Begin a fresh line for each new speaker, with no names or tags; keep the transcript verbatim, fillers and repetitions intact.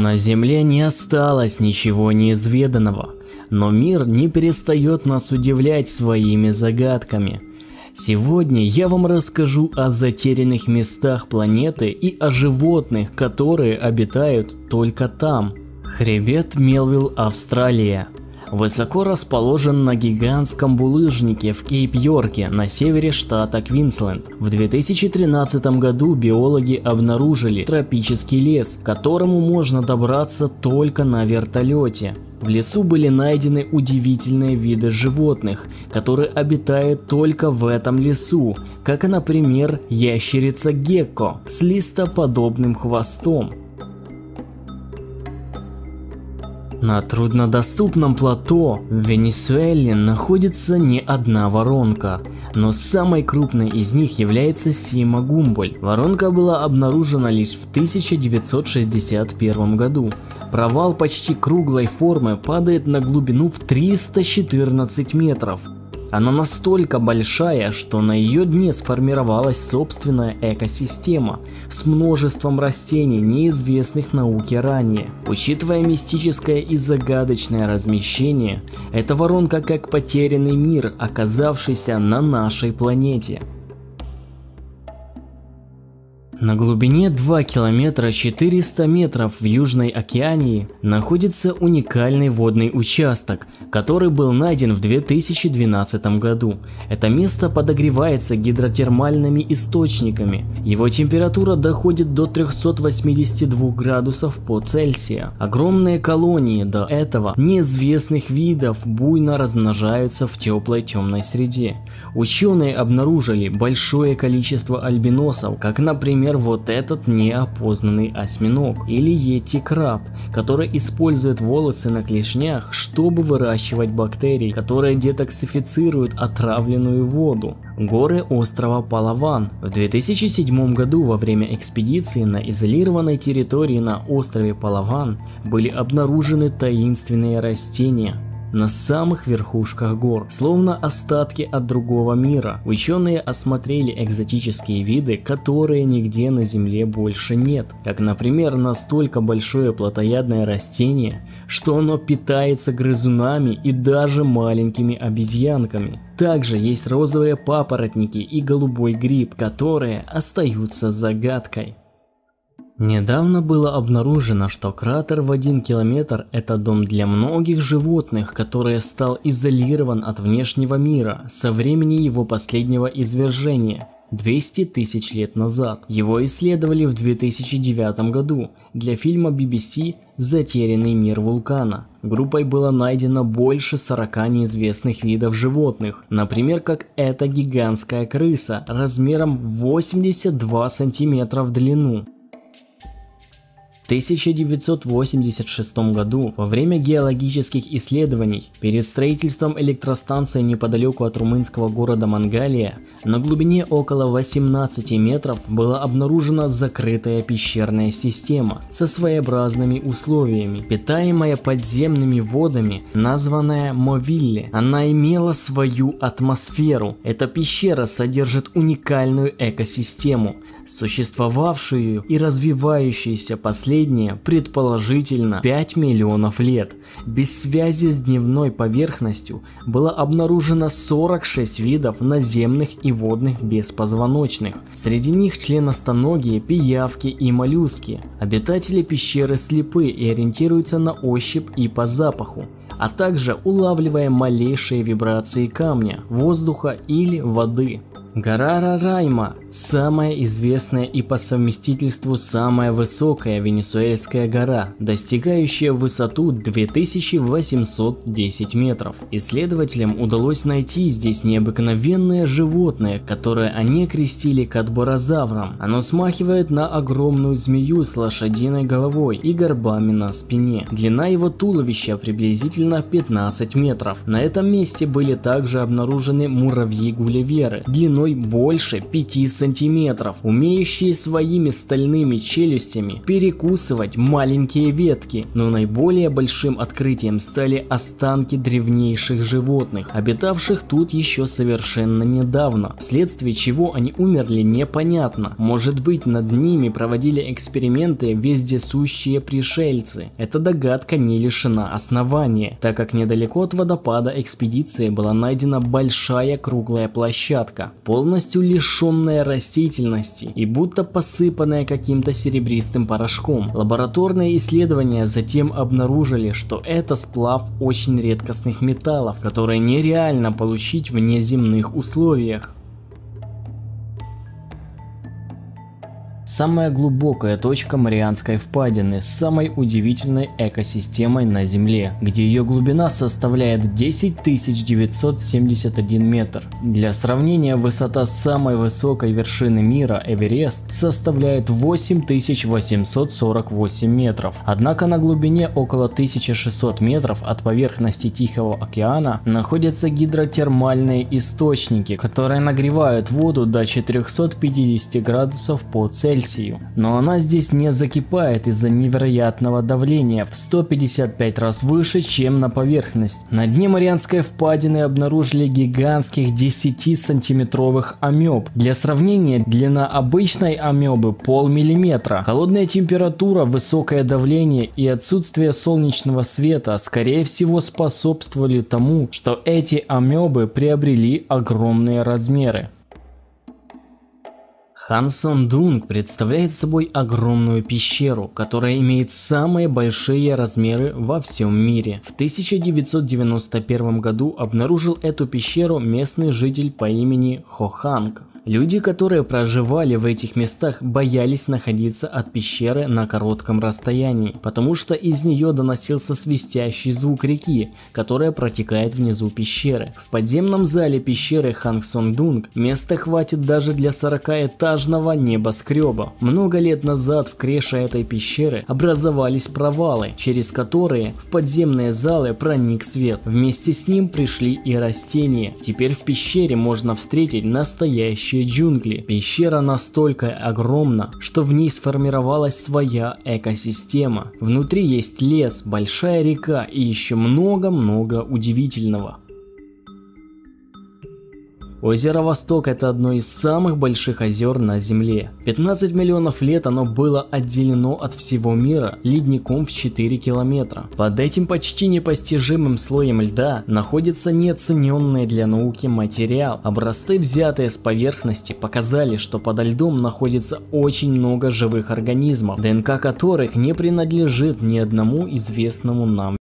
На Земле не осталось ничего неизведанного, но мир не перестает нас удивлять своими загадками. Сегодня я вам расскажу о затерянных местах планеты и о животных, которые обитают только там. Хребет Мелвилл, Австралия. Высоко расположен на гигантском булыжнике в Кейп-Йорке на севере штата Квинсленд. В две тысячи тринадцатом году биологи обнаружили тропический лес, к которому можно добраться только на вертолете. В лесу были найдены удивительные виды животных, которые обитают только в этом лесу, как, например, ящерица гекко с листоподобным хвостом. На труднодоступном плато в Венесуэле находится не одна воронка, но самой крупной из них является Сима-Гумболь. Воронка была обнаружена лишь в тысяча девятьсот шестьдесят первом году. Провал почти круглой формы падает на глубину в триста четырнадцать метров. Она настолько большая, что на ее дне сформировалась собственная экосистема с множеством растений, неизвестных науке ранее. Учитывая мистическое и загадочное размещение, эта воронка как потерянный мир, оказавшийся на нашей планете. На глубине два километра четыреста метров в Южной Океании находится уникальный водный участок, который был найден в две тысячи двенадцатом году. Это место подогревается гидротермальными источниками. Его температура доходит до трёхсот восьмидесяти двух градусов по Цельсию. Огромные колонии до этого неизвестных видов буйно размножаются в теплой темной среде. Ученые обнаружили большое количество альбиносов, как, например, вот этот неопознанный осьминог или йети-краб, который использует волосы на клешнях, чтобы выращивать бактерии, которые детоксифицируют отравленную воду. Горы острова Палаван. В две тысячи седьмом году во время экспедиции на изолированной территории на острове Палаван были обнаружены таинственные растения на самых верхушках гор, словно остатки от другого мира. Ученые осмотрели экзотические виды, которые нигде на Земле больше нет, как, например, настолько большое плотоядное растение, что оно питается грызунами и даже маленькими обезьянками. Также есть розовые папоротники и голубой гриб, которые остаются загадкой. Недавно было обнаружено, что кратер в один километр – это дом для многих животных, который стал изолирован от внешнего мира со времени его последнего извержения – двести тысяч лет назад. Его исследовали в две тысячи девятом году для фильма би би си «Затерянный мир вулкана». Группой было найдено больше сорока неизвестных видов животных, например, как эта гигантская крыса размером восемьдесят два сантиметра в длину. В тысяча девятьсот восемьдесят шестом году во время геологических исследований перед строительством электростанции неподалеку от румынского города Мангалия на глубине около восемнадцати метров была обнаружена закрытая пещерная система со своеобразными условиями, питаемая подземными водами, названная Мовилле. Она имела свою атмосферу. Эта пещера содержит уникальную экосистему, существовавшую и развивающуюся последние предположительно пять миллионов лет. Без связи с дневной поверхностью было обнаружено сорок шесть видов наземных и водных беспозвоночных. Среди них членостоногие, пиявки и моллюски. Обитатели пещеры слепы и ориентируются на ощупь и по запаху, а также улавливая малейшие вибрации камня, воздуха или воды. Гора Рарайма – самая известная и по совместительству самая высокая венесуэльская гора, достигающая высоту две тысячи восемьсот десять метров. Исследователям удалось найти здесь необыкновенное животное, которое они окрестили катборозавром. Оно смахивает на огромную змею с лошадиной головой и горбами на спине. Длина его туловища приблизительно пятнадцать метров. На этом месте были также обнаружены муравьи-гулливеры длиной больше пяти сантиметров, умеющие своими стальными челюстями перекусывать маленькие ветки. Но наиболее большим открытием стали останки древнейших животных, обитавших тут еще совершенно недавно, вследствие чего они умерли непонятно. Может быть, над ними проводили эксперименты вездесущие пришельцы. Эта догадка не лишена основания, так как недалеко от водопада экспедиции была найдена большая круглая площадка, полностью лишенная растительности и будто посыпанная каким-то серебристым порошком. Лабораторные исследования затем обнаружили, что это сплав очень редкостных металлов, которые нереально получить в внеземных условиях. Самая глубокая точка Марианской впадины с самой удивительной экосистемой на Земле, где ее глубина составляет десять тысяч девятьсот семьдесят один метр. Для сравнения, высота самой высокой вершины мира, Эверест, составляет восемь тысяч восемьсот сорок восемь метров. Однако на глубине около тысячи шестисот метров от поверхности Тихого океана находятся гидротермальные источники, которые нагревают воду до четырёхсот пятидесяти градусов по Цельсию. Но она здесь не закипает из-за невероятного давления в сто пятьдесят пять раз выше, чем на поверхности. На дне Марианской впадины обнаружили гигантских десятисантиметровых амеб. Для сравнения, длина обычной амебы полмиллиметра. Холодная температура, высокое давление и отсутствие солнечного света скорее всего способствовали тому, что эти амебы приобрели огромные размеры. Хан Сон Дунг представляет собой огромную пещеру, которая имеет самые большие размеры во всем мире. В тысяча девятьсот девяносто первом году обнаружил эту пещеру местный житель по имени Хоханг. Люди, которые проживали в этих местах, боялись находиться от пещеры на коротком расстоянии, потому что из нее доносился свистящий звук реки, которая протекает внизу пещеры. В подземном зале пещеры Хан Сон Дунг места хватит даже для сорокаэтажного небоскреба. Много лет назад в крыше этой пещеры образовались провалы, через которые в подземные залы проник свет. Вместе с ним пришли и растения. Теперь в пещере можно встретить настоящие джунгли. Пещера настолько огромна, что в ней сформировалась своя экосистема. Внутри есть лес, большая река и еще много-много удивительного. Озеро Восток – это одно из самых больших озер на Земле. пятнадцать миллионов лет оно было отделено от всего мира ледником в четыре километра. Под этим почти непостижимым слоем льда находится неоцененный для науки материал. Образцы, взятые с поверхности, показали, что подо льдом находится очень много живых организмов, ДНК которых не принадлежит ни одному известному нам